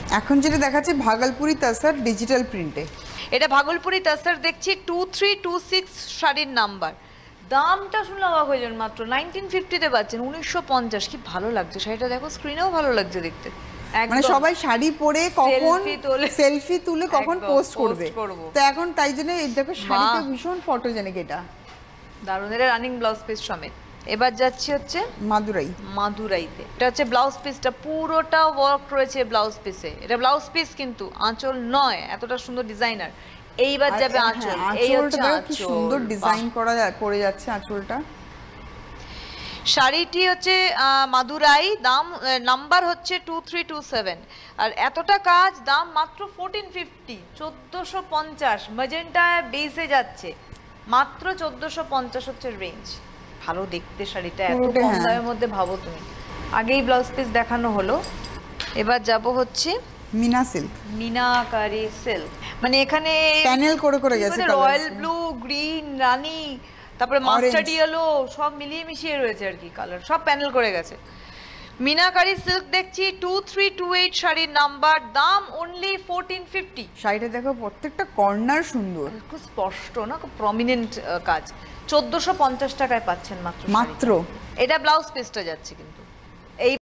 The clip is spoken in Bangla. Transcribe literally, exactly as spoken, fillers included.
এখন যেটা দেখাচ্ছে ভাগলপুরি তাসার ডিজিটাল প্রিন্টে, এটা ভাগলপুরি তাসার দেখছি টু থ্রি টু সিক্স শাড়ির নাম্বার। দামটা শুনলে অবাক হয়ে যান, মাত্র নাইনটিন ফিফটিতে পাচ্ছেন, উনিশশো পঞ্চাশ। কি ভালো লাগছে শাড়িটা, দেখো স্ক্রিনেও ভালো লাগছে দেখতে। মানে সবাই শাড়ি পরে কখন সেলফি তুলে কখন পোস্ট করবে, তো এখন তাই জন্য দেখো শাড়িতে ভীষণ ফটোজেনিক। এটা দারুণ, এটা রানিং ব্লাউজ পিস সমেত। এবার যাচ্ছি হচ্ছে মাদুরাই, মাদুরাইতে। এটা হচ্ছে ব্লাউজ পিসটা, পুরোটা ওয়ার্ক রয়েছে ব্লাউজ পিসে। এটা ব্লাউজ পিস কিন্তু আঁচল নয়, এতটা সুন্দর ডিজাইনার। এইবার যাবে আঁচল, এই হচ্ছে আঁচল, কি সুন্দর ডিজাইন করা করে যাচ্ছে আঁচলটা। শাড়িটি হচ্ছে মাদুরাই, দাম নাম্বার হচ্ছে টু থ্রি টু সেভেন, আর এতটা কাজ, দাম মাত্র ফোরটিন ফিফটি, চোদ্দোশো পঞ্চাশ। ম্যাজেন্টা বেসে যাচ্ছে, মাত্র চোদ্দোশো পঞ্চাশ হচ্ছে রেঞ্জ। ভালো দেখতে শাড়িটা, এত কম দামের মধ্যে ভাবো তুমি। আগেই ব্লাউজ পিস দেখানো হলো, এবার যাব হচ্ছে মিনা সিল্ক, মিনাকারি সিল্ক। মানে এখানে প্যানেল করে করে গেছে, রয়্যাল ব্লু, গ্রিন, রানী, তারপরে মাস্টার্ড ইয়েলো, সব মিলিয়ে মিশিয়ে রয়েছে আর কি কালার, সব প্যানেল করে গেছে। মিনাকারি সিল্ক দেখছি টু থ্রি টু এইট শাড়ির নাম্বার, দাম অনলি ফোরটিন ফিফটি। শাড়িটা দেখো প্রত্যেকটা কর্নার সুন্দর, খুব স্পষ্ট না, খুব প্রমিনেন্ট কাজ। চোদ্দোশো পঞ্চাশ টাকায় পাচ্ছেন মাত্র মাত্র। এটা ব্লাউজ পিসটা যাচ্ছে কিন্তু